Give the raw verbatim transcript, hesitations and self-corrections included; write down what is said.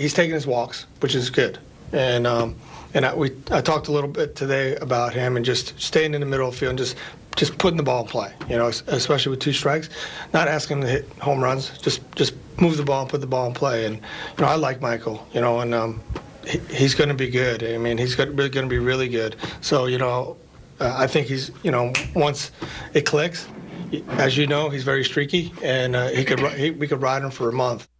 he's taking his walks, which is good. And um, and I, we I talked a little bit today about him and just staying in the middle of the field and just just putting the ball in play. You know, especially with two strikes, not asking him to hit home runs. Just just move the ball and put the ball in play. And you know, I like Michael. You know, and um, he, he's going to be good. I mean, he's going to be really good. So you know, uh, I think he's you know once it clicks. As you know, he's very streaky, and uh, he could he, we could ride him for a month.